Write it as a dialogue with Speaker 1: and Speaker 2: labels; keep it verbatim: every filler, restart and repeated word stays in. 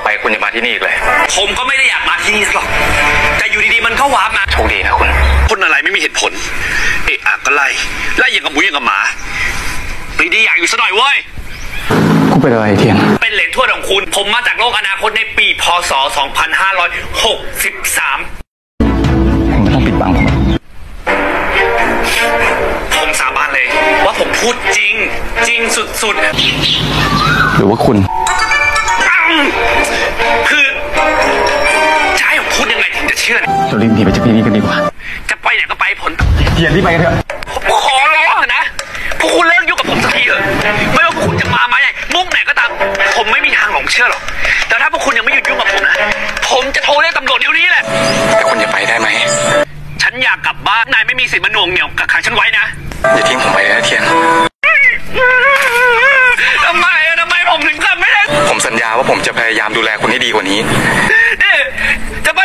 Speaker 1: ไปคุณอย่ามาที่นี่อีกเลย
Speaker 2: ผมก็ไม่ได้อยากมาที่นี่หรอกแต่อยู่ดีๆมันก็วาร์ปมา
Speaker 1: โชคดีนะคุณ
Speaker 2: คนอะไรไม่มีเหตุผลเอะอะก็ไล่ไล่อย่างกับหมูอย่างกับหมาไม่ได้อยากอยู่ซะหน่อยเว้ย
Speaker 1: กูเป็นอะไรเทียน
Speaker 2: เป็นเหรียญทวดของคุณผมมาจากโลกอนาคตในปีพศสองพันห้าร้อยหกสิบสาม
Speaker 1: ผมไม่ต้องปิดบังผม
Speaker 2: ผมสาบานเลยว่าผมพูดจริงจริงสุดๆ
Speaker 1: หรือว่าคุณ
Speaker 2: คือจะให้ผมพูดยังไงถึงจะเชื่อ
Speaker 1: เรารีบหนีไปจากที่นี่กันดีกว่า
Speaker 2: จะไปไหนก็ไปผล
Speaker 1: เทียนที่ไปกันเถอะ
Speaker 2: ขอร้องนะพวกคุณเลิกยุ่งกับผมสักทีเถอะไม่ว่าพวกคุณจะมาไหมมุกไหนก็ตามผมไม่มีทางหลงเชื่อหรอกแต่ถ้าพวกคุณยังไม่หยุดยุ่งกับผมนะผมจะโทรเรียกตำรวจเดี๋ยวนี้แหละ
Speaker 1: แต่คุณจะไปได้ไหม
Speaker 2: ฉันอยากกลับบ้านนายไม่มีสิทธิ์มาหน่วงเหนี่ยวกักขังฉันไว้นะ
Speaker 1: อย่าทิ้งผมไปนะเทียน
Speaker 2: ทำไมทำไมผมถึงกลับไม่ได้
Speaker 1: ผมสัญญาว่าผมจะพยายามดูแลคุณให้ดีกว่านี้
Speaker 2: จะ